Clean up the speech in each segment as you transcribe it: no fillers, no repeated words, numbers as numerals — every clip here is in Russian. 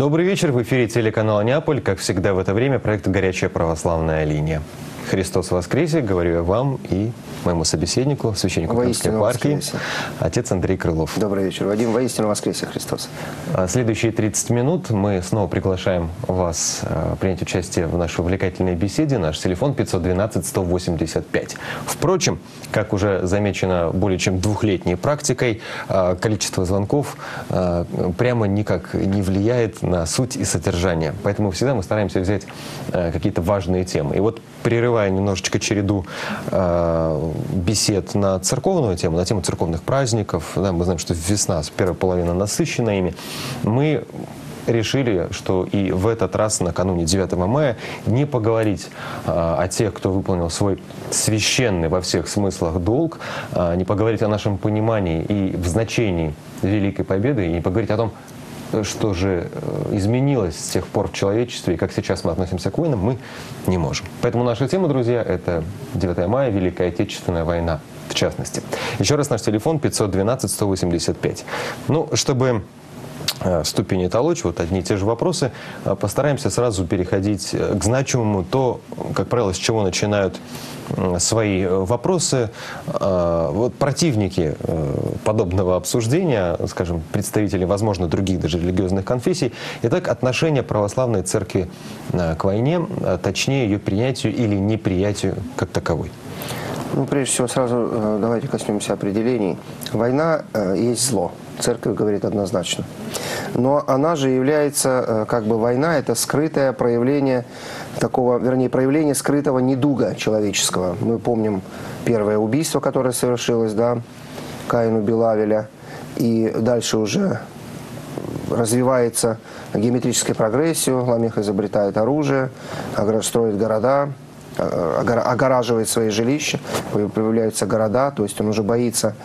Добрый вечер. В эфире телеканала «Неаполь». Как всегда в это время проект «Горячая православная линия». Христос воскресе, говорю я вам и моему собеседнику, священнику Крымской епархии, отец Андрей Крылов. Добрый вечер, Вадим. Воистину воскресе Христос. Следующие 30 минут мы снова приглашаем вас принять участие в нашей увлекательной беседе. Наш телефон 512-185. Впрочем, как уже замечено более чем двухлетней практикой, количество звонков прямо никак не влияет на суть и содержание. Поэтому всегда мы стараемся взять какие-то важные темы. И вот, прерывая немножечко череду бесед на церковную тему, на тему церковных праздников, да, мы знаем, что весна, первая половина насыщена ими, мы решили, что и в этот раз, накануне 9 мая, не поговорить о тех, кто выполнил свой священный во всех смыслах долг, не поговорить о нашем понимании и в значении Великой Победы, и не поговорить о том, что же изменилось с тех пор в человечестве, и как сейчас мы относимся к войнам, мы не можем. Поэтому наша тема, друзья, это 9 мая, Великая Отечественная война, в частности. Еще раз наш телефон 512-185. Ну, чтобы ступени толочь, вот одни и те же вопросы, постараемся сразу переходить к значимому, то, как правило, с чего начинают свои вопросы вот противники подобного обсуждения, скажем, представители, возможно, других даже религиозных конфессий. Итак, отношение православной церкви к войне, точнее ее принятию или неприятию как таковой. Ну, прежде всего, сразу давайте коснемся определений. Война есть зло. Церковь говорит однозначно. Но она же является, как бы война, это скрытое проявление такого, вернее, проявление скрытого недуга человеческого. Мы помним первое убийство, которое совершилось, да, Каин убил Авеля. И дальше уже развивается геометрическая прогрессия, Ламех изобретает оружие, строит города, огораживает свои жилища, появляются города, то есть он уже боится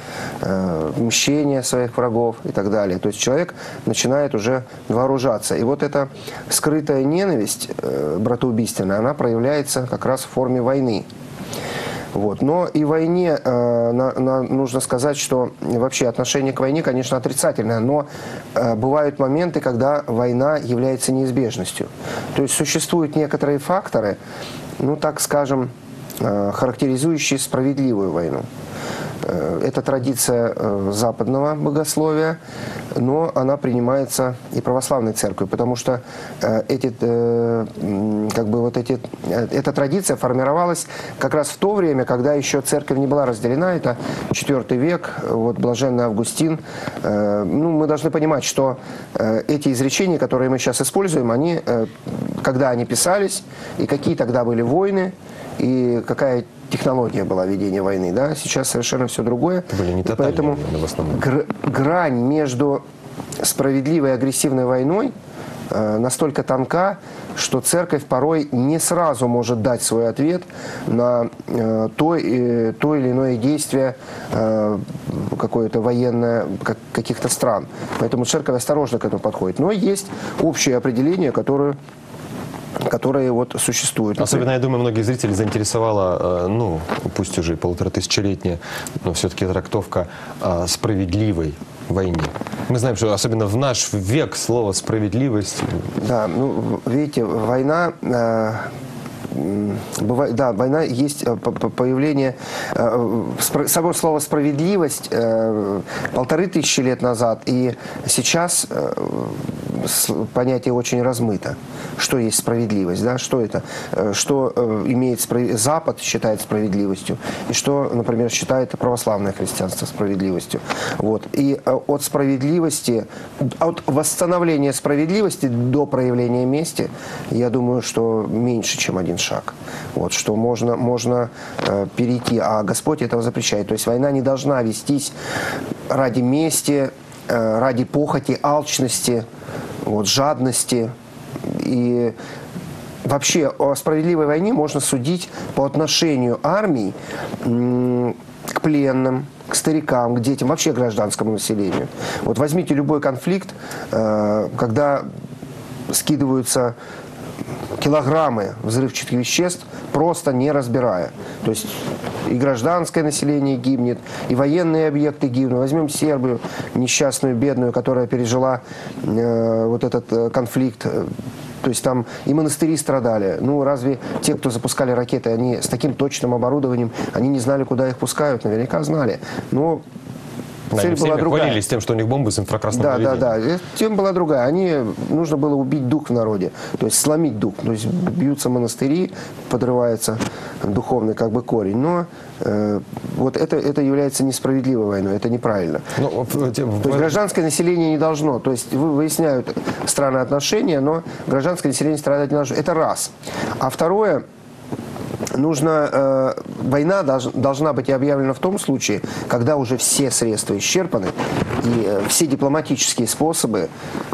мщения своих врагов и так далее. То есть человек начинает уже вооружаться. И вот эта скрытая ненависть братоубийственная, она проявляется как раз в форме войны. Вот. Но и в войне нужно сказать, что вообще отношение к войне, конечно, отрицательное, но бывают моменты, когда война является неизбежностью. То есть существуют некоторые факторы, ну, так скажем, характеризующие справедливую войну. Это традиция западного богословия, но она принимается и православной церковью, потому что эта традиция формировалась как раз в то время, когда еще церковь не была разделена, это IV век, вот блаженный Августин. Ну, мы должны понимать, что эти изречения, которые мы сейчас используем, они, когда они писались, и какие тогда были войны, и какая технология была ведения войны, да, сейчас совершенно все другое. Были не тотальные, поэтому в основном. грань между справедливой и агрессивной войной настолько тонка, что церковь порой не сразу может дать свой ответ на то или иное действие какое-то военное каких-то стран. Поэтому церковь осторожно к этому подходит. Но есть общее определение, которые вот существуют. Особенно, я думаю, многих зрителей заинтересовала, ну, пусть уже 1500-летняя, но все-таки трактовка справедливой войне. Мы знаем, что особенно в наш век слово «справедливость». Да, ну, видите, война... Бывает, да, война есть появление, само слово «справедливость» 1500 лет назад, и сейчас понятие очень размыто. Что есть справедливость, да? Что это? Что имеет Запад считает справедливостью, и что, например, считает православное христианство справедливостью. Вот. И от справедливости, от восстановления справедливости до проявления мести, я думаю, что меньше, чем один шаг. Вот, что можно перейти, а Господь этого запрещает. То есть война не должна вестись ради мести, ради похоти, алчности, вот, жадности. И вообще о справедливой войне можно судить по отношению армий к пленным, к старикам, к детям, вообще к гражданскому населению. Вот возьмите любой конфликт, когда скидываются килограммы взрывчатых веществ, просто не разбирая. То есть и гражданское население гибнет, и военные объекты гибнут. Возьмем Сербию, несчастную, бедную, которая пережила вот этот конфликт. То есть там и монастыри страдали. Ну, разве те, кто запускали ракеты, они с таким точным оборудованием, они не знали, куда их пускают? Наверняка знали. Но цель была другая. Хвалились тем, что у них бомбы с инфракрасным наведением. Да. Тем была другая. Нужно было убить дух в народе, то есть сломить дух. То есть бьются монастыри, подрывается духовный как бы корень. Но вот это является несправедливой войной, это неправильно. То есть гражданское население не должно. То есть выясняют страны отношения, но гражданское население страдать не должно. Это раз. А второе, война должна быть объявлена в том случае, когда уже все средства исчерпаны, и все дипломатические способы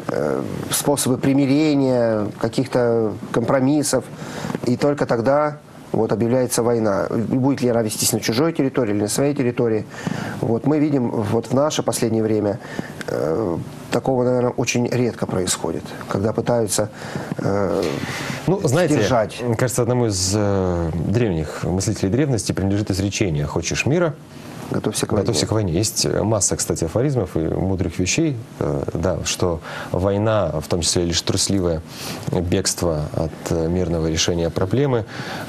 примирения, каких-то компромиссов, и только тогда вот объявляется война. Будет ли она вестись на чужой территории или на своей территории. Вот мы видим вот в наше последнее время такого, наверное, очень редко происходит, когда пытаются знаете, сдержать. Кажется, одному из древних мыслителей древности принадлежит изречение: «Хочешь мира? Готовься к войне». Готовься к войне. Есть масса, кстати, афоризмов и мудрых вещей, да, что война, в том числе лишь трусливое бегство от мирного решения проблемы.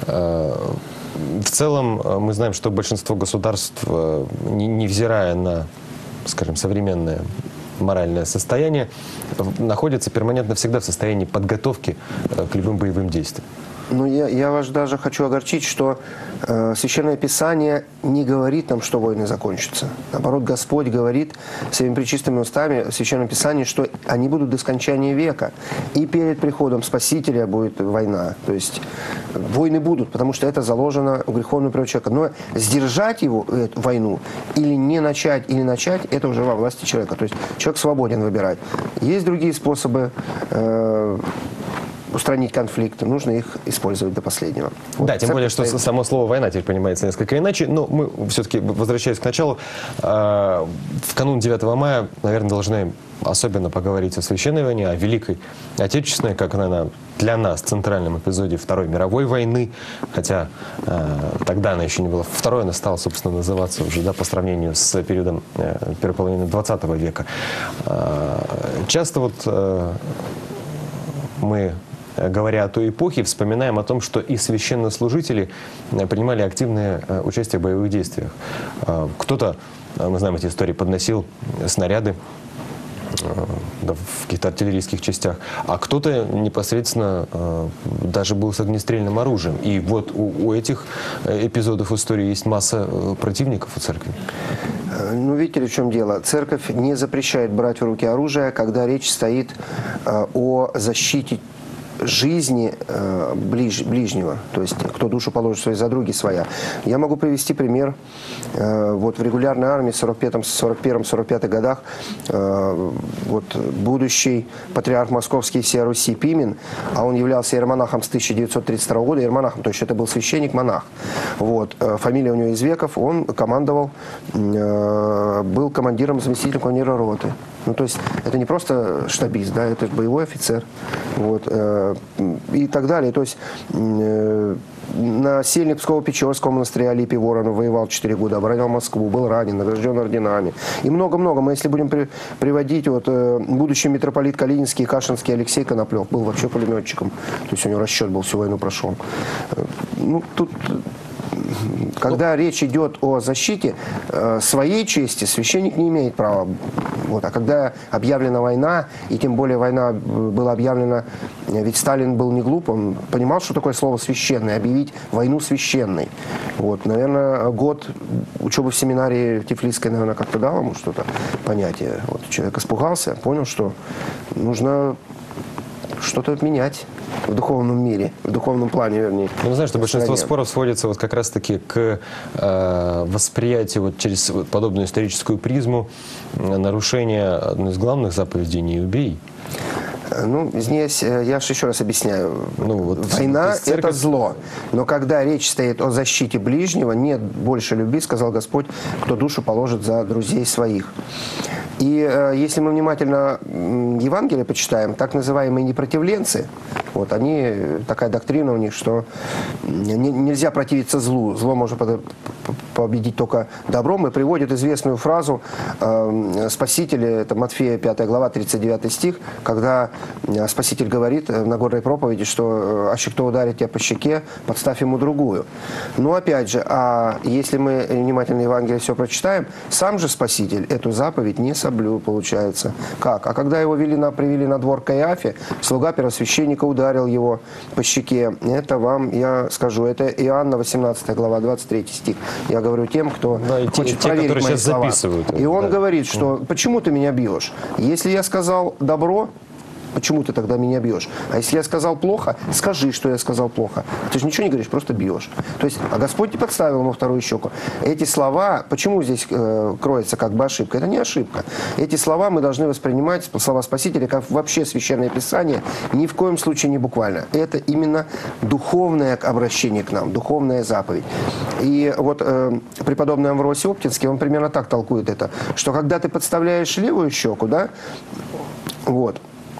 В целом мы знаем, что большинство государств, невзирая на, скажем, современное моральное состояние, находится перманентно всегда в состоянии подготовки к любым боевым действиям. Ну, я вас даже хочу огорчить, что Священное Писание не говорит нам, что войны закончатся. Наоборот, Господь говорит своими пречистыми устами в Священном Писании, что они будут до скончания века. И перед приходом Спасителя будет война. То есть войны будут, потому что это заложено у греховного природы человека. Но сдержать его, эту войну, или не начать, или начать, это уже во власти человека. То есть человек свободен выбирать. Есть другие способы устранить конфликты, нужно их использовать до последнего. Вот. Да, тем более, что само слово «война» теперь понимается несколько иначе. Но мы все-таки, возвращаясь к началу, в канун 9 мая, наверное, должны особенно поговорить о Священной войне, о Великой Отечественной, как, наверное, для нас центральном эпизоде Второй мировой войны, хотя тогда она еще не была. Второй она стала, собственно, называться уже, да, по сравнению с периодом первой половины 20 века. Часто вот мы, говоря о той эпохе, вспоминаем о том, что и священнослужители принимали активное участие в боевых действиях. Кто-то, мы знаем эти истории, подносил снаряды в каких-то артиллерийских частях, а кто-то непосредственно даже был с огнестрельным оружием. И вот у этих эпизодов истории есть масса противников у церкви. Ну, видите ли, в чем дело? Церковь не запрещает брать в руки оружие, когда речь стоит о защите жизни ближнего, то есть кто душу положит своей за други своя. Я могу привести пример. Вот в регулярной армии в 41-45 годах вот будущий патриарх московский всея Руси Пимен, а он являлся иеромонахом с 1932 года, иеромонахом, то есть это был священник-монах. Вот. Фамилия у него Извеков, он командовал, был командиром, заместителем командира роты. Ну, то есть это не просто штабист, да, это боевой офицер. Вот. И так далее. То есть насельник Псково-Печорского монастыря Алипий Воронов воевал 4 года, оборонял Москву, был ранен, награжден орденами. И много-много. Мы, если будем приводить, вот будущий митрополит Калининский и Кашинский Алексей Коноплев был вообще пулеметчиком. То есть у него расчет был, всю войну прошел. Ну, тут... Когда речь идет о защите своей чести, священник не имеет права. Вот. А когда объявлена война, и тем более война была объявлена, ведь Сталин был не глуп, он понимал, что такое слово «священный», объявить войну священной. Вот. Наверное, год учебы в семинарии Тифлисской, наверное, как-то дал ему что-то, понятие. Вот. Человек испугался, понял, что нужно что-то менять в духовном мире, в духовном плане, вернее. Ну, знаешь, что большинство споров сводится вот как раз-таки к восприятию вот через подобную историческую призму нарушения одной из главных заповедей «не убей». Ну, здесь я же еще раз объясняю. Ну, вот, война – это зло. Но когда речь стоит о защите ближнего, нет больше любви, сказал Господь, кто душу положит за друзей своих. И если мы внимательно Евангелие почитаем, так называемые непротивленцы, Вот они, такая доктрина у них, что нельзя противиться злу. Зло можно победить только добром. И приводит известную фразу Спасителя, это Матфея 5 глава, 39 стих, когда Спаситель говорит в Нагорной проповеди, что «Аще кто ударит тебя по щеке, подставь ему другую». Но опять же, а если мы внимательно Евангелие все прочитаем, сам же Спаситель эту заповедь не соблюл, получается. Как? А когда его привели на двор к Каиафе, слуга первосвященника ударил его по щеке. Это вам, я скажу, это Иоанна 18 глава, 23 стих. Я говорю тем, кто хочет проверить мои слова. И он говорит, что «почему ты меня бьешь? Если я сказал добро, почему ты тогда меня бьешь? А если я сказал плохо, скажи, что я сказал плохо. Ты же ничего не говоришь, просто бьешь». То есть, а Господь не подставил ему вторую щеку. Эти слова, почему здесь кроется как бы ошибка? Это не ошибка. Эти слова мы должны воспринимать, слова Спасителя, как вообще Священное Писание, ни в коем случае не буквально. Это именно духовное обращение к нам, духовная заповедь. И вот преподобный Амвросий Оптинский, он примерно так толкует это, что когда ты подставляешь левую щеку, да, вот,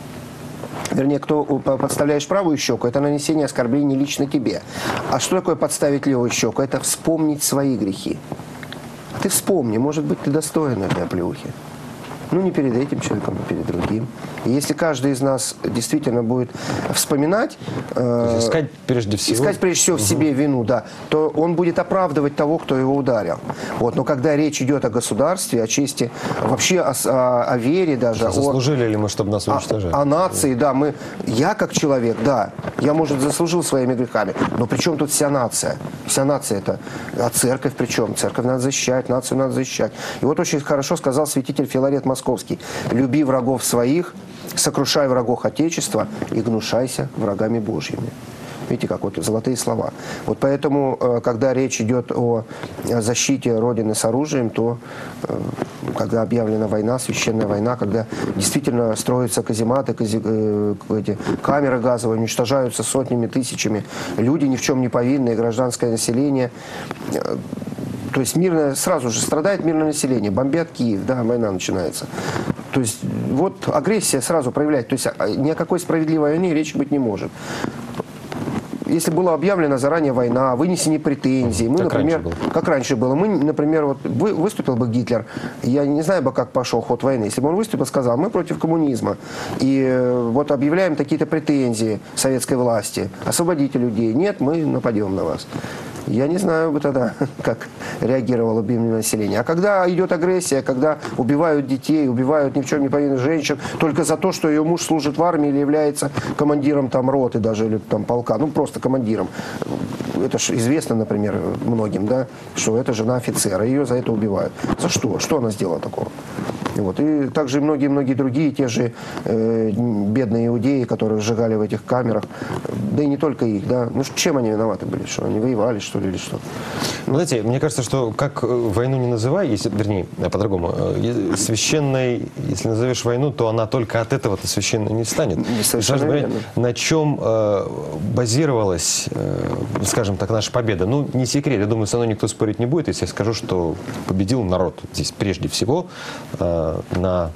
вернее, кто подставляешь правую щеку, это нанесение оскорблений лично тебе. А что такое подставить левую щеку? Это вспомнить свои грехи. Ты вспомни, может быть, ты достоин этой оплеухи. Ну, не перед этим человеком, а перед другим. И если каждый из нас действительно будет вспоминать... искать прежде всего в себе вину, да, то он будет оправдывать того, кто его ударил. Вот. Но когда речь идет о государстве, о чести, вообще о вере даже... Заслужили ли мы, чтобы нас уничтожали? О нации, да. Я как человек, да, я, может, заслужил своими грехами, но при чем тут вся нация? Вся нация это... А церковь при чем? Церковь надо защищать, нацию надо защищать. И вот очень хорошо сказал святитель Филарет Московский: «Люби врагов своих, сокрушай врагов Отечества и гнушайся врагами Божьими». Видите, как вот золотые слова. Вот поэтому, когда речь идет о защите Родины с оружием, то когда объявлена война, священная война, когда действительно строятся казематы, эти камеры газовые, уничтожаются сотнями, тысячами, люди ни в чем не повинные, гражданское население, то есть мирное, сразу же страдает мирное население, бомбят Киев, да, война начинается. То есть вот агрессия сразу проявляет, то есть ни о какой справедливой войне речи быть не может. Если была объявлена заранее война, вынесены претензии, мы, например, как раньше было, мы, например, вот выступил бы Гитлер, я не знаю бы, как пошел ход войны, если бы он выступил, сказал, мы против коммунизма, и вот объявляем какие-то претензии советской власти, освободите людей, нет, мы нападем на вас. Я не знаю бы тогда, как реагировало бы мирное население. А когда идет агрессия, когда убивают детей, убивают ни в чем не повинных женщин, только за то, что ее муж служит в армии или является командиром там роты даже, или там полка, ну просто командиром. Это же известно, например, многим, да, что это жена офицера, ее за это убивают. За что? Что она сделала такого? Вот. И также многие-многие другие, те же бедные иудеи, которые сжигали в этих камерах, да и не только их, да. Ну, чем они виноваты были? Что они воевали, что ли, или что? Ну, знаете, мне кажется, что как войну не называй, если, вернее, по-другому, священной, если назовешь войну, то она только от этого-то священной не станет. Совершенно верно. На чем базировалась, скажем так, наша победа? Ну, не секрет, я думаю, со мной никто спорить не будет, если я скажу, что победил народ. Здесь прежде всего на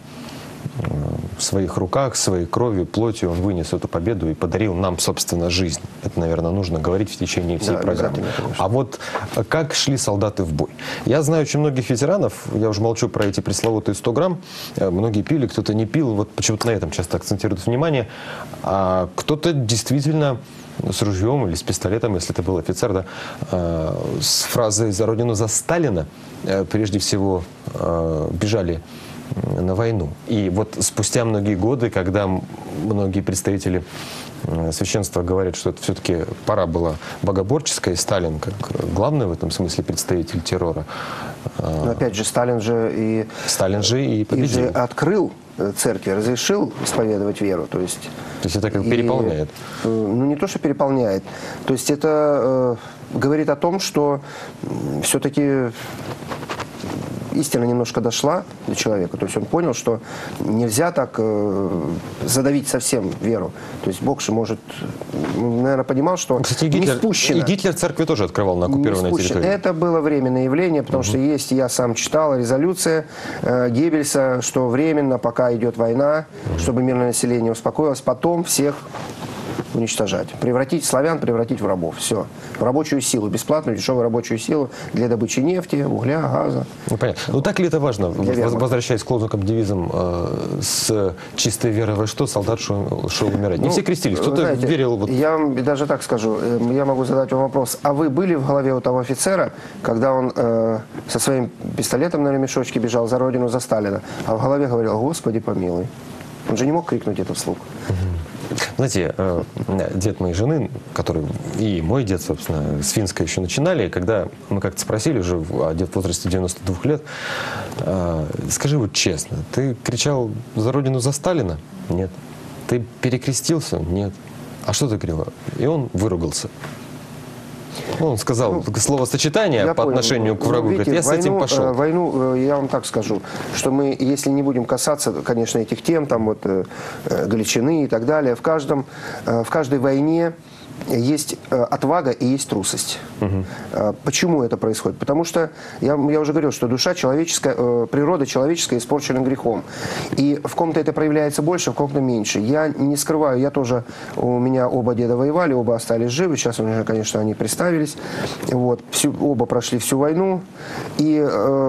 своих руках, своей кровью, плотью он вынес эту победу и подарил нам, собственно, жизнь. Это, наверное, нужно говорить в течение всей программы. А вот как шли солдаты в бой? Я знаю очень многих ветеранов, я уже молчу про эти пресловутые 100 грамм, многие пили, кто-то не пил, вот почему-то на этом часто акцентируют внимание, а кто-то действительно с ружьем или с пистолетом, если это был офицер, да, с фразой «За Родину, за Сталина» прежде всего бежали на войну. И вот спустя многие годы, когда многие представители священства говорят, что это все-таки пора была богоборческая, и Сталин как главный в этом смысле представитель террора. Но опять же, Сталин же и победил. И же открыл церкви, разрешил исповедовать веру. То есть это как переполняет? Ну, не то, что переполняет. То есть это говорит о том, что все-таки истина немножко дошла до человека. То есть он понял, что нельзя так задавить совсем веру. То есть Бог же может, наверное, понимал, что кстати, не спущено. И Гитлер церкви тоже открывал на оккупированной территории. Это было временное явление, потому что есть, я сам читал, резолюция Геббельса, что временно, пока идет война, чтобы мирное население успокоилось, потом всех уничтожать. Превратить славян, превратить в рабов. Все. В рабочую силу, бесплатную, дешевую рабочую силу для добычи нефти, угля, газа. Ну, понятно. Ну, так ли это важно? Возвращаясь к лозунгам, девизам, с чистой верой во что солдат шел умирать? Не все крестились, кто-то верил. Вот... Я вам даже так скажу, я могу задать вам вопрос. А вы были в голове у того офицера, когда он со своим пистолетом на ремешочке бежал за родину, за Сталина, а в голове говорил: «Господи помилуй». Он же не мог крикнуть это вслух. Знаете, дед моей жены, который и мой дед, собственно, с Финска еще начинали, когда мы как-то спросили уже, а дед в возрасте 92 лет, скажи вот честно, ты кричал за родину, за Сталина? Нет. Ты перекрестился? Нет. А что ты кричал? И он выругался. Он сказал словосочетание по отношению к врагу, видите, говорит, я с этим пошел. Войну, я вам так скажу, что мы, если не будем касаться, конечно, этих тем, там вот Галичины и так далее, в каждой войне есть отвага и есть трусость. Почему это происходит? Потому что, я уже говорил, что душа человеческая, природа человеческая испорчена грехом. И в ком-то это проявляется больше, в ком-то меньше. Я не скрываю, у меня оба деда воевали, оба остались живы, сейчас уже, конечно, они приставились. Вот, оба прошли всю войну. И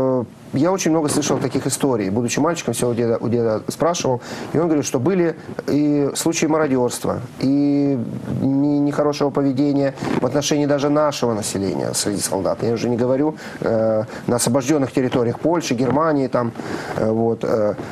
я очень много слышал таких историй. Будучи мальчиком, все у деда спрашивал. И он говорит, что были и случаи мародерства, и нехорошего поведения в отношении даже нашего населения среди солдат. Я уже не говорю на освобожденных территориях Польши, Германии. Там, вот.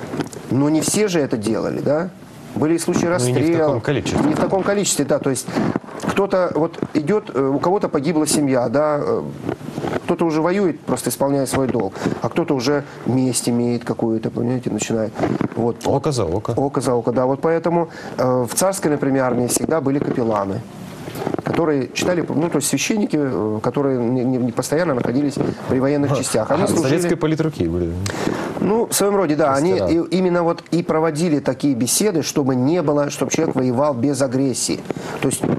Но не все же это делали, да? Были и случаи расстрела. Не в таком количестве. Не в таком количестве, да. То есть кто-то вот идет, у кого-то погибла семья, да, кто-то уже воюет, просто исполняя свой долг, а кто-то уже месть имеет какую-то, понимаете, начинает. Вот. Око за око. Око за око, да. Вот поэтому в царской, например, армии всегда были капелланы, которые читали, ну, то есть священники, которые не постоянно находились при военных частях. Они служили... Советской политруки были. Ну, в своем роде, да. Они именно вот и проводили такие беседы, чтобы не было, чтобы человек воевал без агрессии. То есть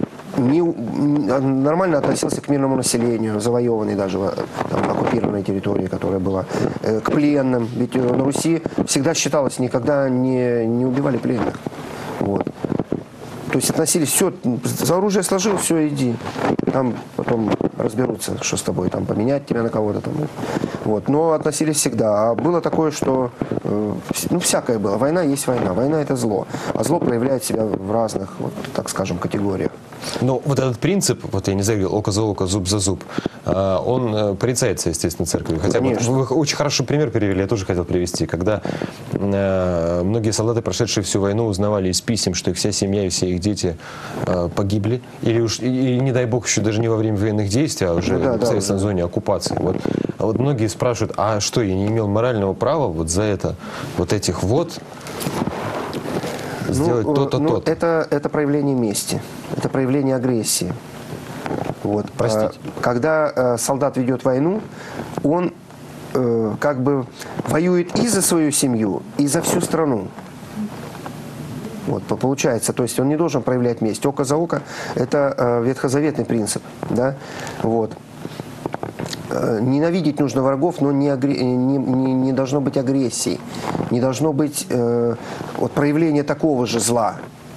нормально относился к мирному населению, завоеванной даже там, оккупированной территории, которая была, к пленным. Ведь на Руси всегда считалось, никогда не убивали пленных. Вот. То есть относились, все, за оружие сложил, все, иди. Там потом разберутся, что с тобой, там, поменять тебя на кого-то там. Вот. Но относились всегда. А было такое, что, ну, всякое было. Война есть война. Война – это зло. А зло проявляет себя в разных, вот, так скажем, категориях. Но вот этот принцип, вот я не знаю, око за око, зуб за зуб, он порицается, естественно, церковью. Хотя вот вы очень хороший пример привели, я тоже хотел привести, когда многие солдаты, прошедшие всю войну, узнавали из писем, что их вся семья и все их дети погибли, или уж, и, не дай бог, еще даже не во время военных действий, а уже в советской зоне оккупации. Вот многие спрашивают, а что, я не имел морального права вот за это, вот этих вот... сделать то-то, то-то. Это проявление мести, это проявление агрессии. Вот. Простите. Когда солдат ведет войну, он как бы воюет и за свою семью, и за всю страну. Вот, получается, то есть он не должен проявлять месть. Око за око – это ветхозаветный принцип. Да? Вот. Ненавидеть нужно врагов, но не должно быть агрессии, не должно быть вот, проявления такого же зла.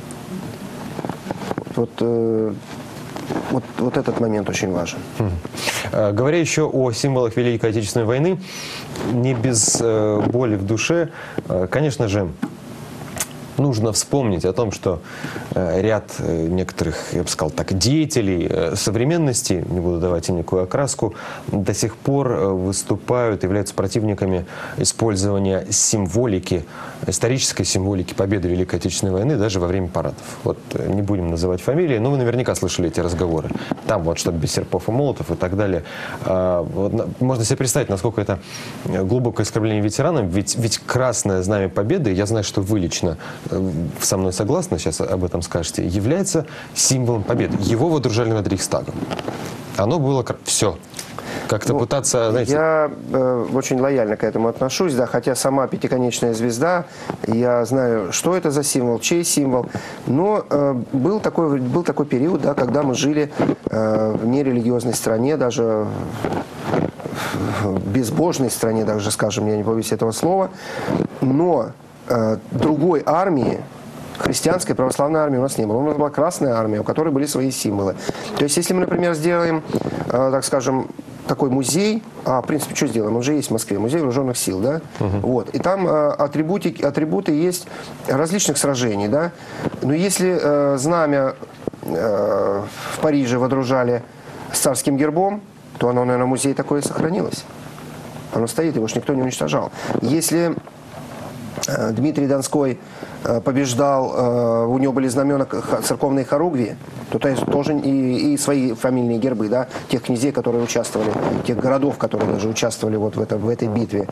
Вот этот момент очень важен. Говоря еще о символах Великой Отечественной войны, не без боли в душе, конечно же, нужно вспомнить о том, что ряд некоторых, я бы сказал так, деятелей современности, не буду давать им никакую окраску, до сих пор выступают, являются противниками использования символики, исторической символики победы Великой Отечественной войны даже во время парадов. Вот не будем называть фамилии, но вы наверняка слышали эти разговоры. Там вот, чтобы без серпов и молотов и так далее. Вот, можно себе представить, насколько это глубокое оскорбление ветеранам, ведь красное знамя победы, я знаю, что вы лично со мной согласны, сейчас об этом скажете, является символом победы. Его водружали над Рейхстагом. Оно было все. Как-то пытаться, знаете... Я очень лояльно к этому отношусь, да, хотя сама пятиконечная звезда, я знаю, что это за символ, чей символ, но был такой период, да, когда мы жили в нерелигиозной стране, даже в безбожной стране, даже, скажем, я не побоюсь этого слова, но другой армии Христианской православной армии у нас не было. У нас была Красная армия, у которой были свои символы. То есть, если мы, например, сделаем, так скажем, такой музей, в принципе, что сделаем? Он же есть в Москве, музей вооруженных сил, да? Вот. И там атрибуты есть различных сражений, да? Но если знамя в Париже водружали с царским гербом, то оно, наверное, в музее такое и сохранилось. Оно стоит, его же никто не уничтожал. Если Дмитрий Донской побеждал, у него были знамена церковной хоругви, то тоже и свои фамильные гербы, да, тех князей, которые участвовали, тех городов, которые даже участвовали вот в этой битве,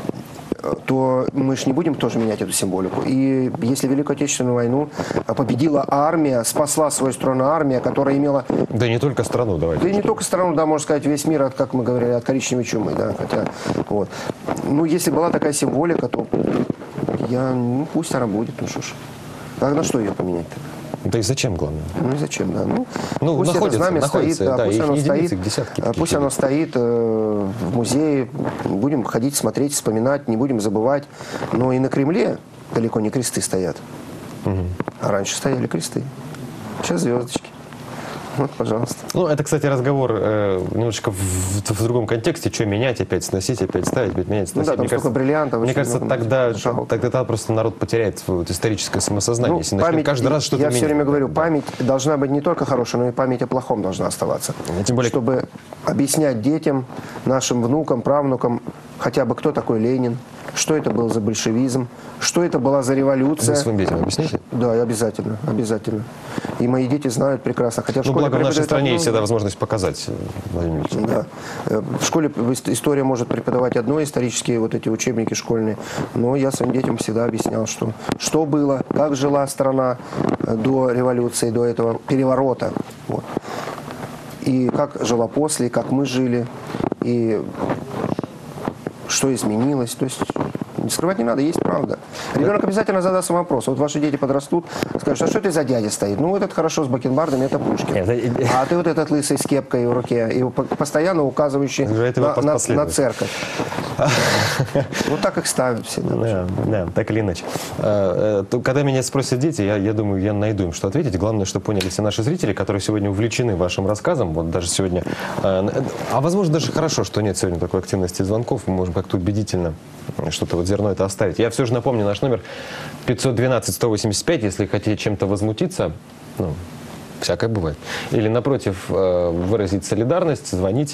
то мы же не будем тоже менять эту символику. И если Великую Отечественную войну победила армия, спасла свою страну армия, которая имела... Да не только страну, давайте. Да и не только страну, да, можно сказать, весь мир, как мы говорили, от коричневой чумы, да, хотя, вот. Ну, если была такая символика, то пусть она будет, ну что ж. А на что ее поменять-то? Да и зачем, главное? Ну и зачем, да. Пусть это знамя стоит, да, пусть оно стоит, пусть оно стоит в музее, будем ходить, смотреть, вспоминать, не будем забывать. Но и на Кремле далеко не кресты стоят. А раньше стояли кресты. Сейчас звездочки. Вот, пожалуйста. Ну, это, кстати, разговор немножечко в другом контексте. Что менять, опять сносить, опять ставить, опять менять, сносить. Ну да, там столько бриллиантов. Мне кажется, тогда просто народ потеряет историческое самосознание. Ну, если начнет каждый раз что-то менять. Я все время говорю, память должна быть не только хорошая, но и память о плохом должна оставаться. Тем более... Чтобы объяснять детям, нашим внукам, правнукам, хотя бы кто такой Ленин, что это был за большевизм, что это была за революция. Вы своим детям объясните? Да, обязательно, обязательно. И мои дети знают прекрасно. Хотя в школе благо в нашей стране есть всегда возможность показать, Владимир Ильич. Да. В школе история может преподавать одно, исторические вот эти учебники школьные, но я своим детям всегда объяснял, что было, как жила страна до революции, до этого переворота. Вот. И как жила после, и как мы жили, и что изменилось. То есть скрывать не надо, есть правда. Ребенок обязательно задаст вопрос. Вот ваши дети подрастут, скажут, а что это за дядя стоит? Ну, этот хорошо с бакенбардами, это Пушкин. А ты вот этот лысый с кепкой в руке, и постоянно указывающий на церковь. Вот так их ставят всегда. Да, так или иначе. Когда меня спросят дети, я думаю, я найду им, что ответить. Главное, что поняли все наши зрители, которые сегодня увлечены вашим рассказом. Вот даже сегодня. А возможно, даже хорошо, что нет сегодня такой активности звонков. Мы можем как-то убедительно что-то вот зерно это оставить. Я все же напомню наш номер 512-185, если хотите чем-то возмутиться, ну, всякое бывает. Или, напротив, выразить солидарность, звоните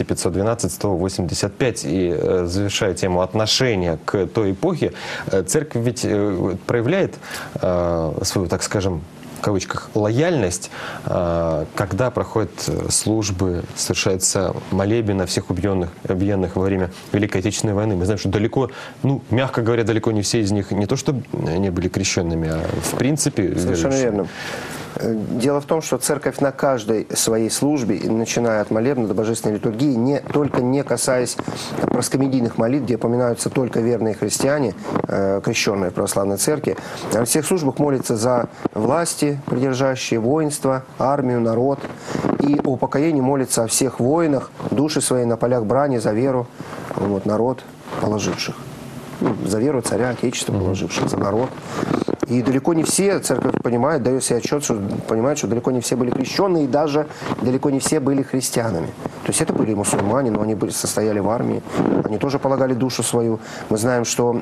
512-185. И завершая тему отношения к той эпохе, церковь ведь проявляет свою, так скажем, в кавычках, лояльность, когда проходят службы, совершается молебен на всех убиенных во время Великой Отечественной войны. Мы знаем, что далеко, ну, мягко говоря, далеко не все из них не то, что не были крещенными, а в принципе... Совершенно верно. Дело в том, что церковь на каждой своей службе, начиная от молебна до божественной литургии, только не касаясь проскомедийных молитв, где упоминаются только верные христиане, крещенные в православной церкви, на всех службах молятся за власти, придержащие воинство, армию, народ. И о упокоении молятся о всех воинах, души свои на полях брани за веру, вот, народ положивших. Ну, за веру царя, отечества положивших, за народ. И далеко не все, церковь понимает, дает себе отчет, что понимает, что далеко не все были крещенные, и даже далеко не все были христианами. То есть это были мусульмане, но они состояли в армии, они тоже полагали душу свою. Мы знаем, что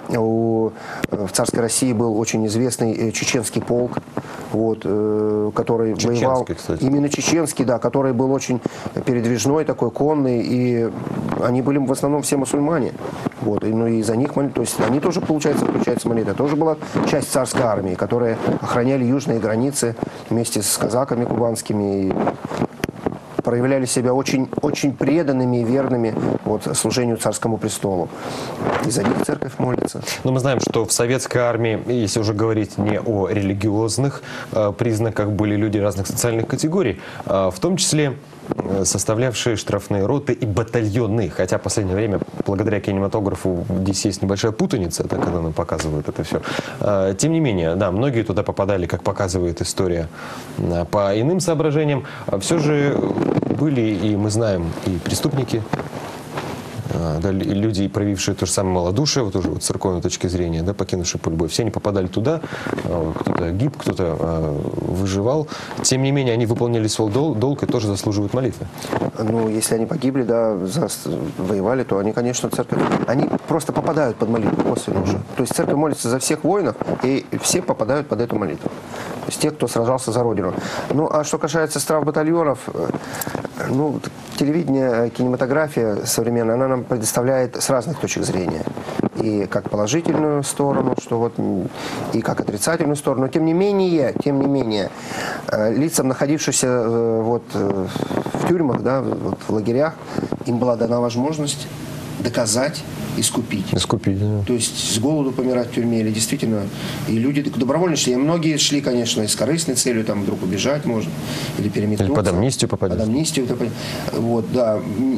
в царской России был очень известный чеченский полк, вот, который воевал, кстати. Именно чеченский, да, который был очень передвижной, такой конный, и они были в основном все мусульмане. Вот, ну и за них молитва, то есть они тоже, получается, включаются молитва. Это тоже была часть царской армии, которые охраняли южные границы вместе с казаками кубанскими и проявляли себя очень, очень преданными и верными вот, служению царскому престолу. И за них церковь молится. Но мы знаем, что в советской армии, если уже говорить не о религиозных признаках, были люди разных социальных категорий, в том числе составлявшие штрафные роты и батальоны. Хотя в последнее время, благодаря кинематографу, здесь есть небольшая путаница, так когда нам показывают это все. Тем не менее, да, многие туда попадали, как показывает история, по иным соображениям. Все же были, и мы знаем, и преступники, да, люди, проявившие то же самое малодушие, вот уже вот с церковной точки зрения, да, покинувшие поле боя, все они попадали туда, кто-то гиб, кто-то выживал. Тем не менее, они выполнили свой долг и тоже заслуживают молитвы. Ну, если они погибли, да, воевали, то они, конечно, церковь, они просто попадают под молитву косвенно уже. То есть церковь молится за всех воинов, и все попадают под эту молитву. То есть те, кто сражался за Родину. Ну, а что касается штрафбатальонов, ну, телевидение, кинематография современная, она нам предоставляет с разных точек зрения. И как положительную сторону, что вот, и как отрицательную сторону. Но тем не менее, лицам, находившимся вот, в тюрьмах, да, вот, в лагерях, им была дана возможность доказать, искупить. Искупить, да. То есть с голоду помирать в тюрьме или действительно... И люди добровольно шли. И многие шли, конечно, и с корыстной целью, там вдруг убежать можно, или переметнуться. Или под амнистию попадать. Под амнистию. Вот, да.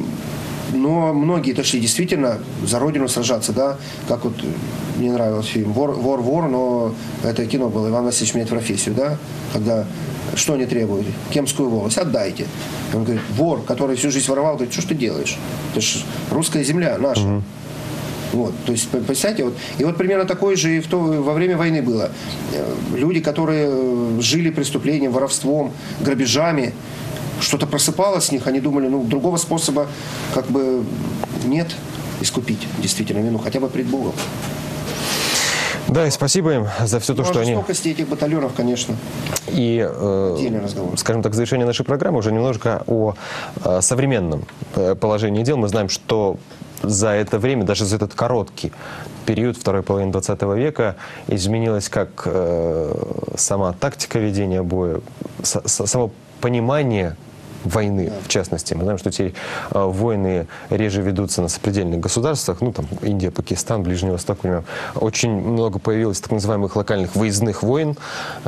Но многие-то шли действительно за Родину сражаться, да. Как вот мне нравился фильм «Вор», но это кино было, Иван Васильевич меняет профессию, да. Когда... Что они требуют? Кемскую волость. Отдайте. Он говорит, вор, который всю жизнь воровал, говорит, что ж ты делаешь? Это же русская земля наша. Вот, то есть, представляете, вот, и вот примерно такое же и во время войны было. Люди, которые жили преступлением, воровством, грабежами, что-то просыпалось с них, они думали, ну, другого способа как бы нет искупить действительно вину, хотя бы пред Богом. Да, и спасибо им за все то, что они... Жестокости этих батальонов, конечно. И, отдельный разговор. Скажем так, в завершение нашей программы уже немножко о современном положении дел. Мы знаем, что за это время, даже за этот короткий период второй половины 20 века изменилась как сама тактика ведения боя, само понимание войны, в частности. Мы знаем, что теперь войны реже ведутся на сопредельных государствах, ну, там, Индия, Пакистан, Ближний Восток, очень много появилось так называемых локальных выездных войн.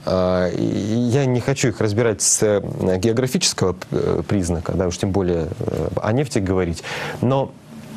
Я не хочу их разбирать с географического признака, да, уж тем более о нефти говорить, но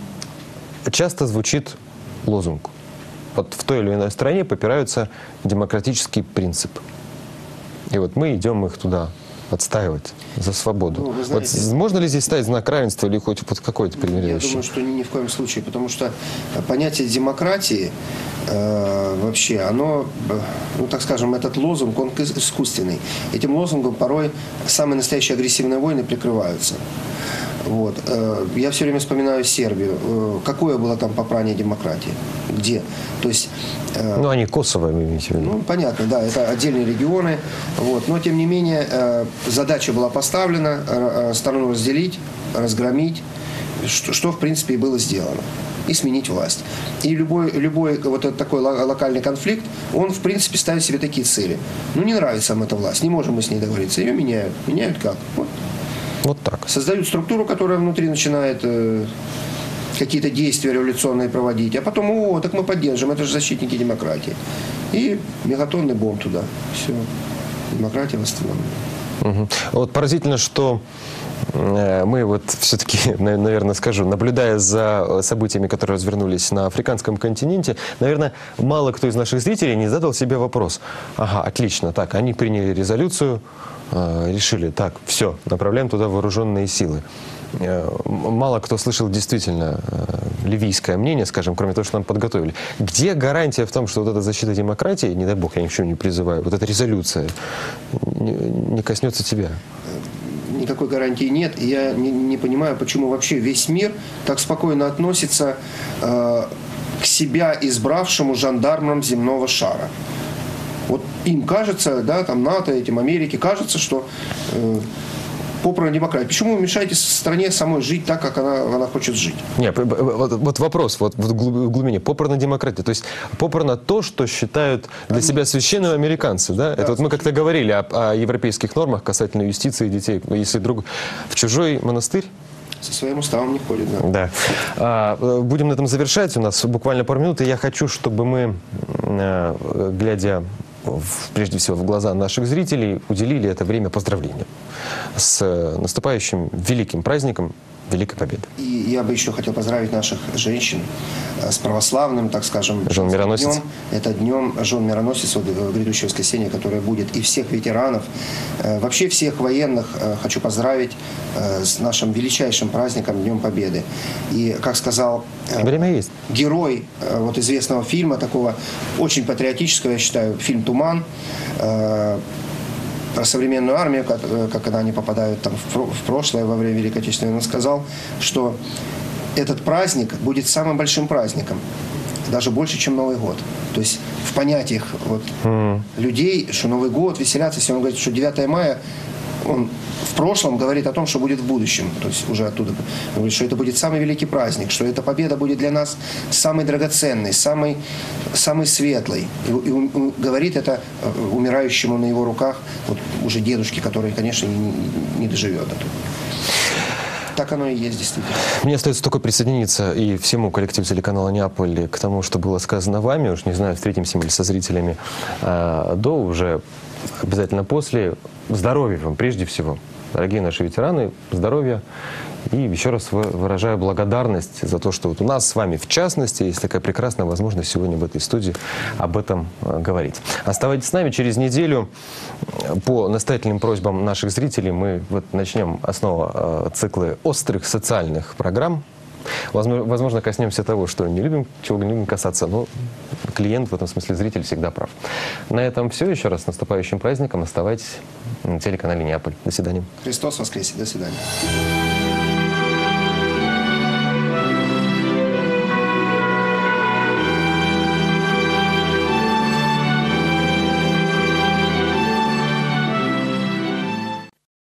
часто звучит лозунг. Вот в той или иной стране попираются демократические принципы. И вот мы идем их туда отстаивать за свободу. Ну, знаете, вот можно ли здесь ставить знак равенства или хоть вот какой-то примеряющий? Я думаю, что ни в коем случае, потому что понятие демократии вообще, оно, ну так скажем, этот лозунг, он искусственный. Этим лозунгом порой самые настоящие агрессивные войны прикрываются. Вот. Я все время вспоминаю Сербию. Какое было там попрание демократии? Где? То есть... Ну, они Косово, вы имеете в виду. Ну, понятно, да, это отдельные регионы. Вот. Но, тем не менее, задача была поставлена страну разделить, разгромить, что в принципе, и было сделано. И сменить власть. И любой вот этот такой локальный конфликт, он, в принципе, ставит себе такие цели. Ну, не нравится нам эта власть, не можем мы с ней договориться. Ее меняют. Меняют как? Вот так. Создают структуру, которая внутри начинает какие-то действия революционные проводить. А потом, так мы поддержим, это же защитники демократии. И мегатонный бомб туда. Все. Демократия восстановлена. Угу. Вот поразительно, что мы вот все-таки, наверное, скажу, наблюдая за событиями, которые развернулись на африканском континенте, наверное, мало кто из наших зрителей не задал себе вопрос. Ага, отлично, так, они приняли резолюцию, решили, так, все, направляем туда вооруженные силы. Мало кто слышал действительно ливийское мнение, скажем, кроме того, что нам подготовили. Где гарантия в том, что вот эта защита демократии, не дай бог, я ни к чему не призываю, вот эта резолюция не коснется тебя? Никакой гарантии нет. И я не понимаю, почему вообще весь мир так спокойно относится к себя избравшему жандармам земного шара. Вот им кажется, да, там НАТО, этим Америке, кажется, что попрана демократия. Почему вы мешаете стране самой жить так, как она хочет жить? Нет, вот вопрос, вот в глубине, попрана демократия. То есть попрана то, что считают для себя священным американцы, да? Это вот мы как-то говорили о европейских нормах касательно юстиции детей. Если вдруг в чужой монастырь, со своим уставом не ходит, да. Да. Будем на этом завершать. У нас буквально пару минут, и я хочу, чтобы мы, глядя прежде всего в глаза наших зрителей, уделили это время поздравлениям с наступающим великим праздником Великой Победы. И я бы еще хотел поздравить наших женщин с православным, так скажем, Жен-мироносец. днем. Это днем Жен-мироносец, вот, в грядущее воскресенье, которое будет, и всех ветеранов, вообще всех военных хочу поздравить с нашим величайшим праздником, Днем Победы. И, как сказал Время есть. герой вот известного фильма, такого очень патриотического, я считаю, фильм «Туман», про современную армию, как они попадают там в прошлое во время Великой Отечественной, он сказал, что этот праздник будет самым большим праздником, даже больше, чем Новый год. То есть в понятиях вот, людей, что Новый год, веселятся, если он говорит, что 9 мая, он в прошлом говорит о том, что будет в будущем. То есть уже оттуда он говорит, что это будет самый великий праздник, что эта победа будет для нас самой драгоценной, самой светлой. И говорит это умирающему на его руках вот, уже дедушке, который, конечно, не доживет до этого. Так оно и есть, действительно. Мне остается только присоединиться и всему коллективу телеканала «Неаполь» к тому, что было сказано вами. Уж не знаю, встретимся мы ли со зрителями до, уже обязательно после. Здоровья вам прежде всего. Дорогие наши ветераны, здоровья. И еще раз выражаю благодарность за то, что вот у нас с вами, в частности, есть такая прекрасная возможность сегодня в этой студии об этом говорить. Оставайтесь с нами. Через неделю по настоятельным просьбам наших зрителей мы вот начнем снова циклы острых социальных программ. Возможно, коснемся того, что не любим, чего не любим касаться, но клиент, в этом смысле зритель, всегда прав. На этом все. Еще раз с наступающим праздником. Оставайтесь на телеканале «Неаполь». До свидания. Христос воскресе. До свидания.